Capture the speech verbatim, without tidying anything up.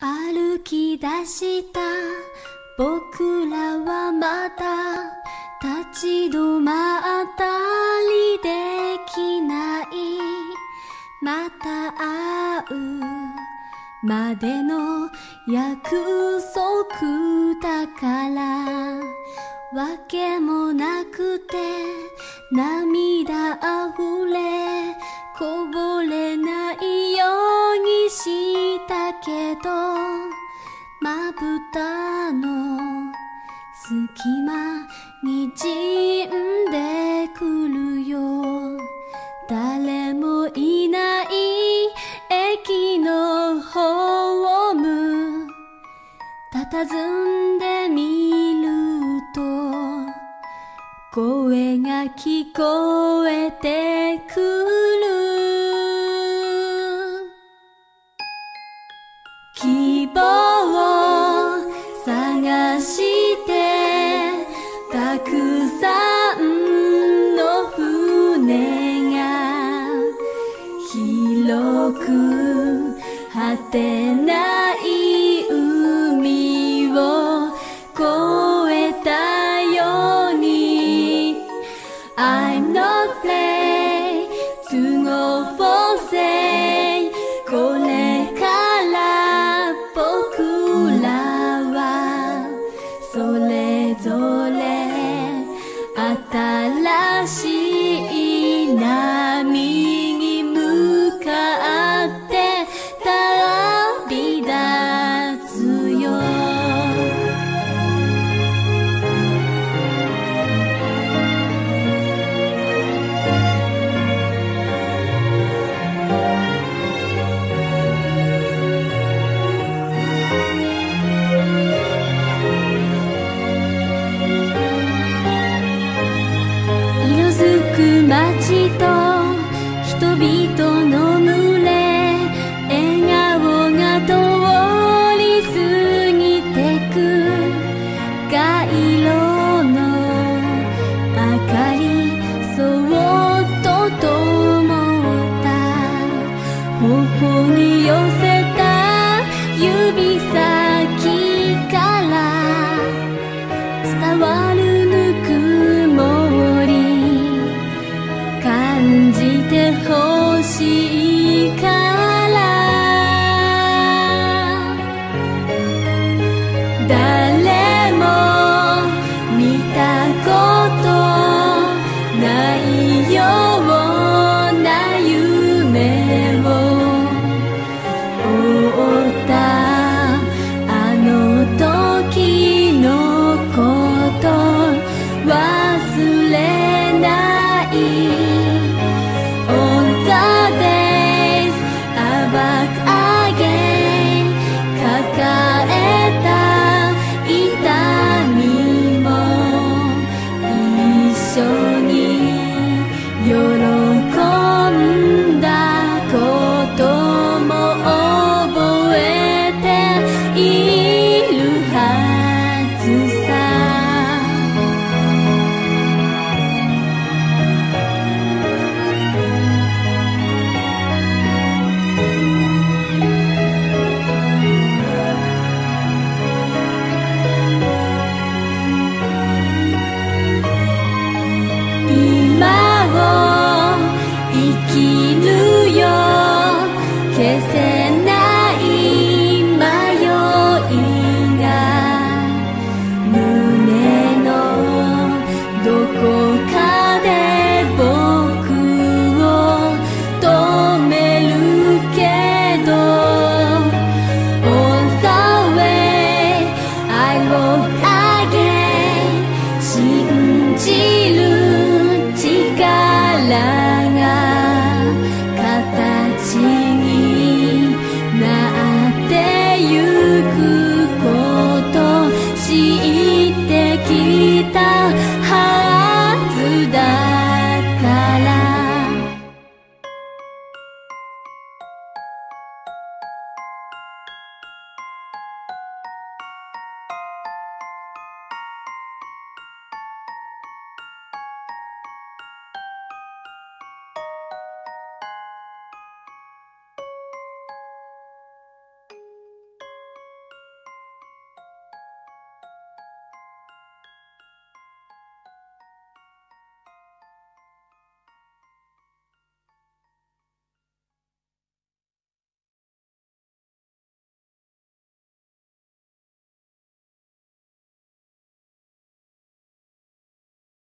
歩き出した僕らはまた立ち止まったりできない。また会うまでの約束だから、わけもなくて涙あふれこぼれないようにしたけど、まぶたの隙間にじんでくるよ。誰もいない駅のホーム佇んでみると、声が聞こえてくる。希望を探してたくさんの船が広く果てない海を越えたように、 I'm not afraid to go for say。 これから僕らはそれぞれ新しい波に向かって旅立つよ。色づく街と人々の群れ、笑顔が通り過ぎてく。街路の明かりそっと灯った頬に寄せた指先から伝わるぬくもり感じてほしいから、誰も見たことないような夢を追ったあの時のこと忘れない。On the days I back again 抱えた痛みも一緒に喜んだことも覚えているはずさ。今を生きるよ消せ